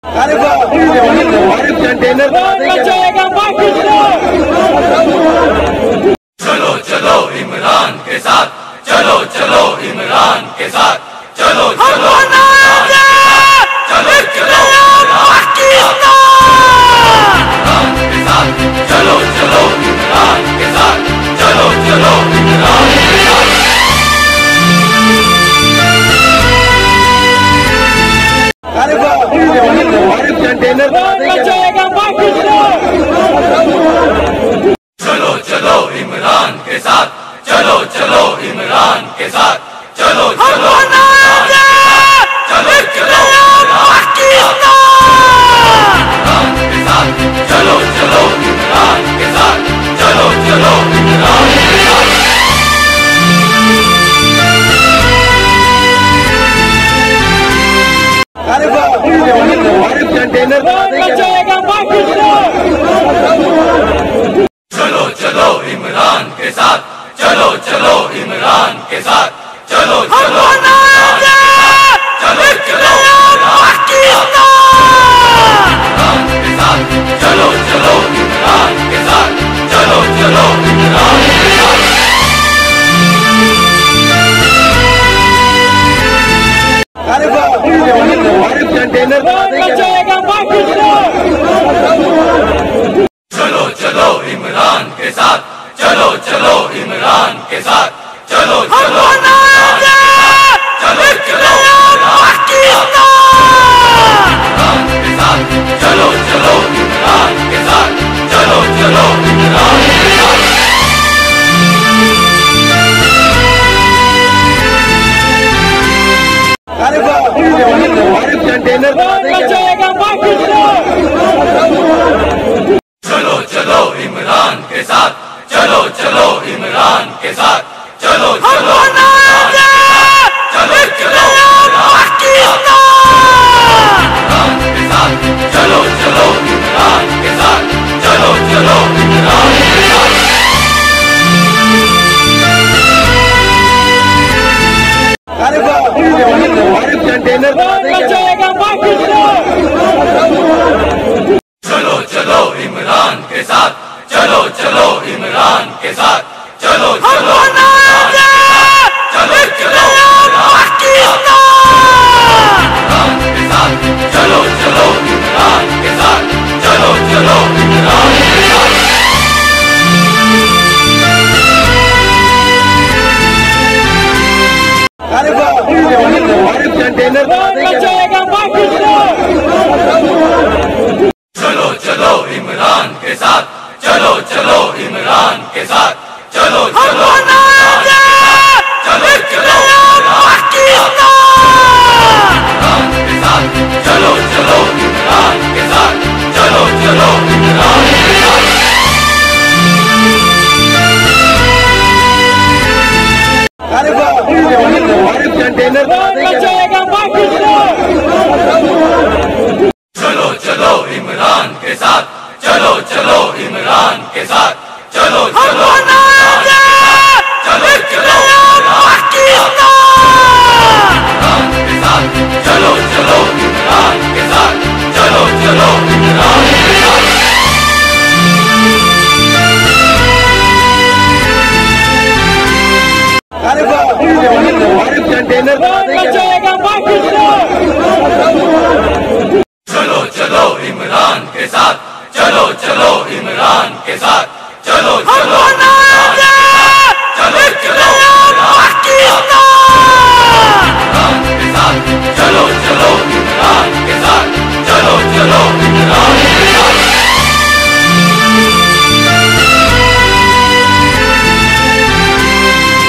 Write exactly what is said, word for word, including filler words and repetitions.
अरे कंटेनर चलो चलो इमरान के साथ, चलो चलो इमरान के साथ, चलो चलो चलो चलो इमरान के साथ, चलो चलो इमरान के साथ, चलो चलो इमरान के साथ। अरे कंटेनर चलो चलो इमरान के साथ, चलो चलो इमरान के साथ, चलो चलो चलो चलो इमरान के साथ, चलो चलो इमरान के साथ, चलो चलो इमरान के साथ। अरे कंटेनर चलो चलो इमरान के साथ, चलो चलो इमरान के साथ, चलो चलो चलो चलो इमरान के साथ, चलो चलो इमरान के साथ, चलो चलो इमरान के साथ। अरे कंटेनर चलो चलो इमरान के साथ, चलो चलो इमरान के साथ, चलो चलो चलो चलो इमरान के साथ, चलो चलो इमरान के साथ, चलो चलो इमरान के साथ। अरे कंटेनर चलो चलो इमरान के साथ, चलो चलो इमरान के साथ, चलो चलो चलो चलो इमरान के साथ, चलो चलो इमरान के साथ, चलो चलो इमरान के साथ। अरे कंटेनर चलो चलो इमरान के साथ, चलो चलो इमरान के साथ, चलो चलो चलो चलो इमरान के साथ, चलो चलो इमरान के साथ, चलो चलो इमरान के साथ। अरे कंटेनर चलो चलो इमरान के साथ, चलो चलो इमरान के साथ, चलो चलो चलो चलो इमरान के साथ, चलो चलो इमरान के साथ, चलो चलो इमरान के साथ। अरे कंटेनर चलो चलो इमरान के साथ, चलो चलो इमरान के साथ, चलो चलो चलो चलो इमरान के साथ, चलो चलो इमरान के साथ, चलो चलो इमरान के साथ। अरे कंटेनर